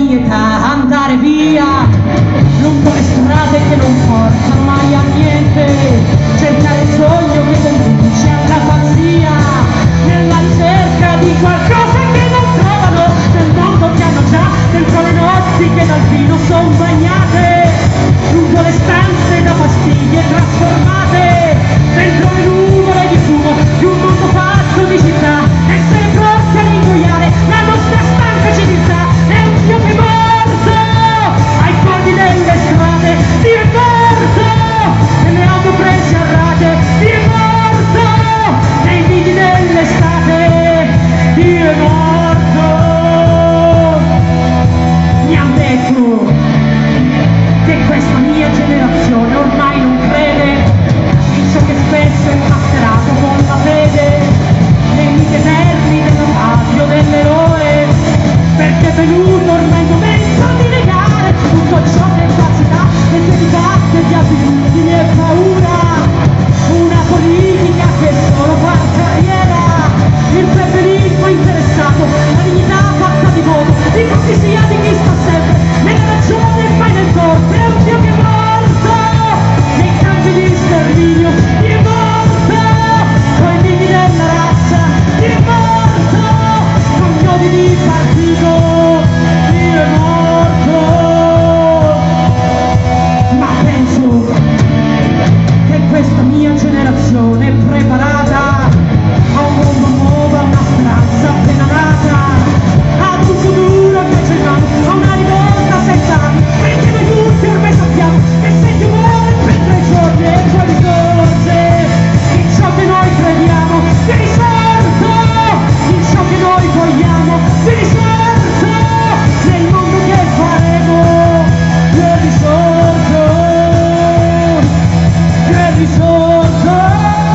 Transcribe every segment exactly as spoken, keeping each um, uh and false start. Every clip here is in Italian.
mia età andare via lungo le strade che non portano mai a niente, cercare il sogno che conduce alla pazzia, nella ricerca di qualcosa che non trovano nel mondo che hanno già, dentro le notti che dal vino son bagnate, lungo le stanze da pastiglie trasformate, dentro le nuvole di fumo di un mondo fatto di città, essere pronti a ingoiare la nostra stanca civiltà. È un Dio che è morto ai bordi delle strade, Dio è morto e le auto prese a rate, Dio è morto nei nidi dell'estate, Dio è morto. Mi han detto che questa mia generazione ormai non crede in ciò che spesso è mascherato con la fede, nei miti eterni della radio dell'eroe, perché è venuto ormai il momento di negare tutto ciò che è falsità e che di batte di abitudini e paura, una politica che solo fa carriera, il preferismo interessato, la dignità fatta di voto, l'ipocrisia di chi sta sempre nella ragione e poi nel torto. È un Dio che è morto nei campi di sterminio, Dio è morto con i nidi della razza, Dio è morto con gli odi di partito, Dio è morto. Ma penso che questa mia generazione è preparata a un mondo nuovo, a una speranza appena nata, ad un futuro che c'è in mano, a una rivolta senza anni, perché noi tutti ormai sappiamo che se Dio muore per tre giorni e poi risorge, in ciò che noi crediamo, che è risorto, in ciò che noi vogliamo, che è risorto, nel mondo che faremo, che è risorto, che è risorto.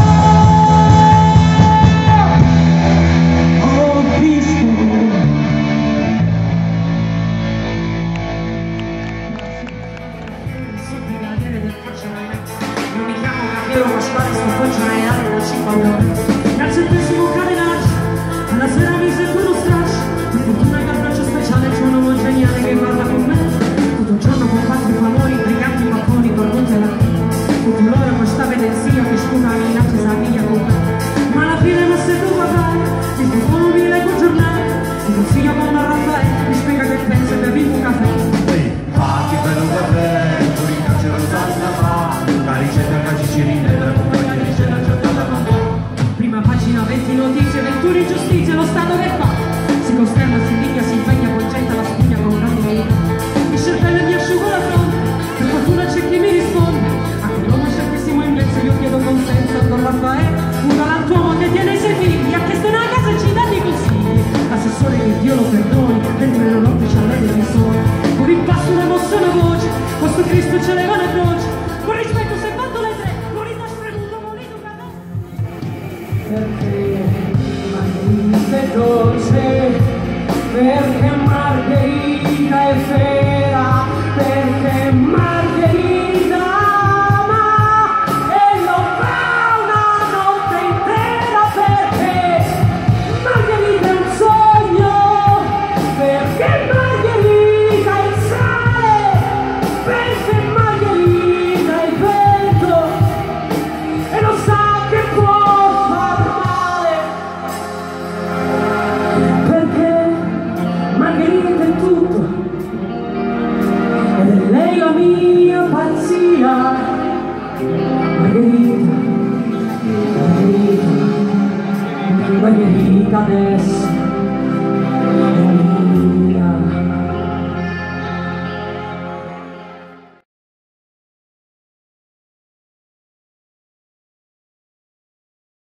Grazie al pessimo carenaggio, alla sera mi sento uno straccio, per fortuna che al braccio speciale c'è un uomo geniale che parla con me, tutto il giorno con fatti favori, briganti, macconi, borbotti e latini, tutti loro questa vedenzia che scusa in accesa via con me, ma alla fine non sei tu papà, mi scrivono mi leggo il giornale, mi consiglio con Raffaele, mi spiega che pensa e bevi un caffè. Ehi, fatti bello caffè, tu ringrazio la salsa fa, la ricetta calcicerina e la compagnia dice la giornata va. Pagina venti notizie, ventuno ingiustizie, lo Stato che fa? Si costerna, si indigna, si impegna, concetta la spugna con grande verità. Mi cervello e mi asciugo la fronte, per fortuna c'è chi mi risponde. A quell'uomo certissimo invece io chiedo consenso a Don Raffaele, un galantuomo che tiene i suoi figli, ha chiesto una casa e ci dà dei consigli. L'assessore che Dio lo perdoni, mentre la notte c'ha lei dei sole. Con il passo una mossa una voce, questo Cristo ce leva le croce. Con rispetto se fatto le tre, morito spremuto, morito cadato. Perché Margherita è dolce, perché Margherita è vera, perché Margherita ama e lo fa una notte intera, perché Margherita è un sogno, perché Margherita è il sale, perché Margherita è il vento e lo sa che può. Margherita è tutto ed è lei la mia pazzia. Margherita, Margherita, Margherita adesso è mia.